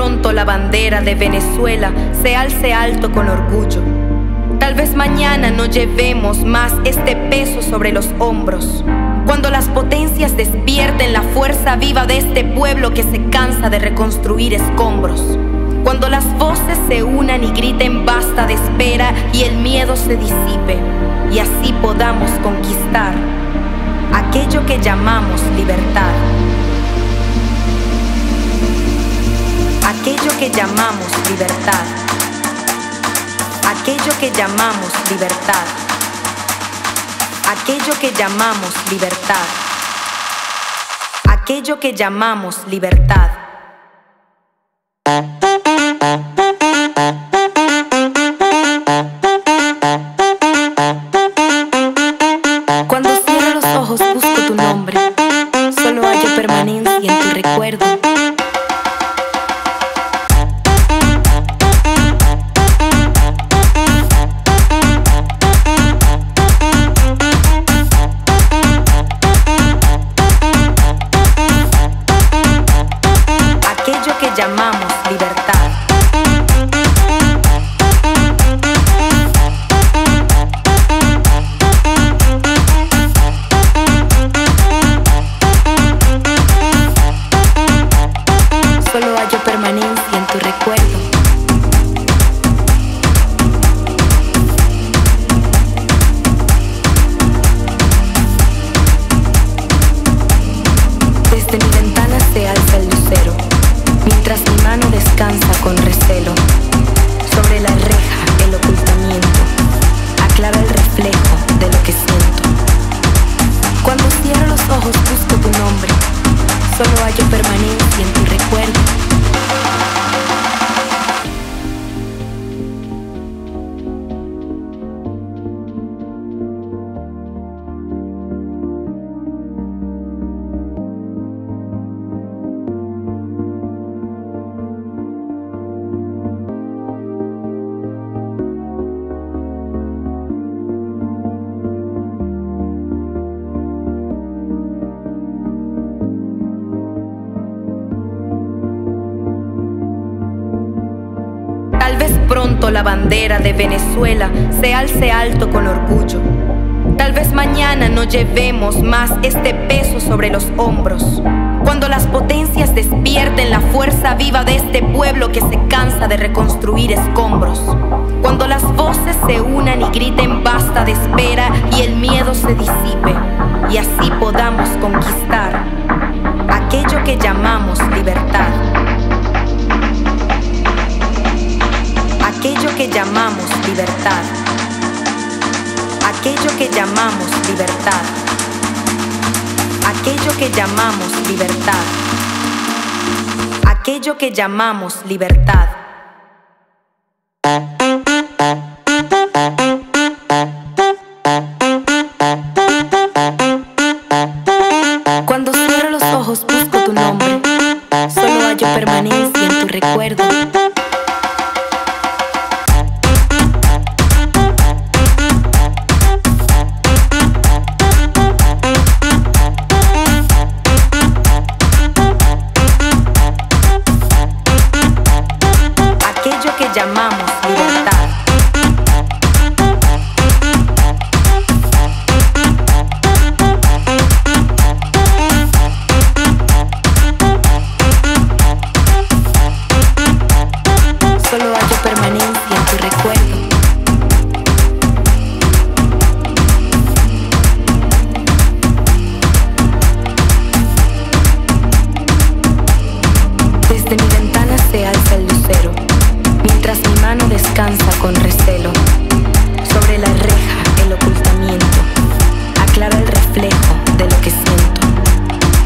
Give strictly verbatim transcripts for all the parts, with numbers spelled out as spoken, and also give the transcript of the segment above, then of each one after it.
pronto la bandera de Venezuela se alce alto con orgullo. Tal vez mañana no llevemos más este peso sobre los hombros. Cuando las potencias despierten la fuerza viva de este pueblo que se cansa de reconstruir escombros. Cuando las voces se unan y griten basta de espera y el miedo se disipe, y así podamos conquistar aquello que llamamos libertad. Aquello que llamamos libertad. Aquello que llamamos libertad. Aquello que llamamos libertad. Aquello que llamamos libertad. Cuando cierro los ojos busco tu nombre, solo hallo permanencia en tu recuerdo. Aquello que llamamos libertad. Solo hallo permanencia en tu recuerdo. Desde mi ventana se alza el lucero, mientras mi mano descansa con recelo. Sobre la reja el ocultamiento aclara el reflejo de lo que siento. Cuando cierro los ojos busco tu nombre, solo hallo permanencia en tu recuerdo. Tal vez pronto la bandera de Venezuela se alce alto con orgullo. Tal vez mañana no llevemos más este peso sobre los hombros. Cuando las potencias despierten la fuerza viva de este pueblo que se cansa de reconstruir escombros. Cuando las voces se unan y griten basta de espera y el miedo se disipe, y así podamos conquistar aquello que llamamos libertad. Aquello que llamamos libertad. Aquello que llamamos libertad. Aquello que llamamos libertad. Aquello que llamamos libertad. Cuando cierro los ojos busco tu nombre, solo hallo permanencia en tu recuerdo. Aquello que llamamos libertad. Solo hallo permanencia en tu recuerdo. Desde mi ventana se alza el lucero, mientras mi mano descansa con recelo. Sobre la reja el ocultamiento aclara el reflejo de lo que siento.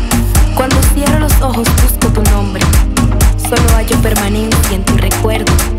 Cuando cierro los ojos busco tu nombre, solo hallo permanencia en tu recuerdo.